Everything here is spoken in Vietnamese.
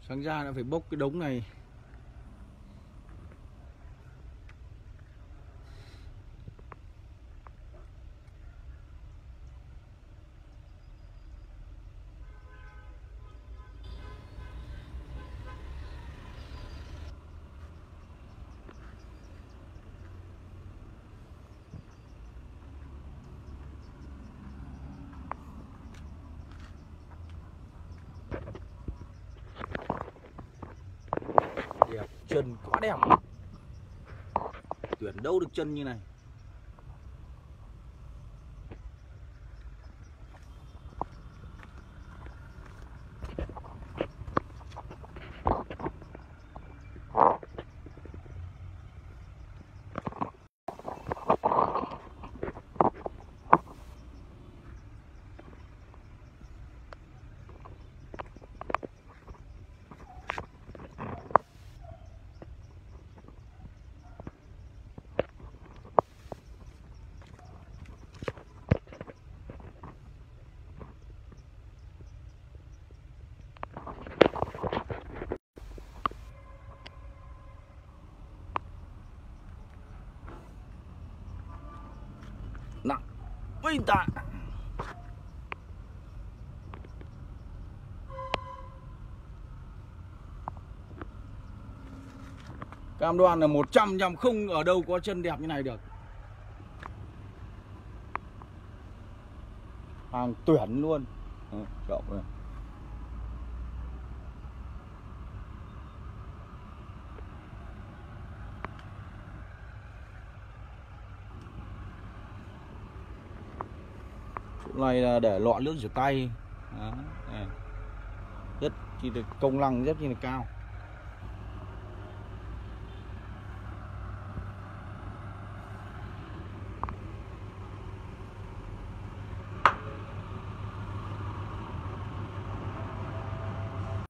Sáng ra đã phải bốc cái đống này. Đẹp, chân quá đẹp. Tuyển đâu được chân như này. Nặng vây tạ. Cam đoan là 100% không ở đâu có chân đẹp như này được. Hàng tuyển luôn. Cậu này. Chỗ này là để lọ nước rửa tay. Đó, này. Rất chi là công năng rất chi là cao.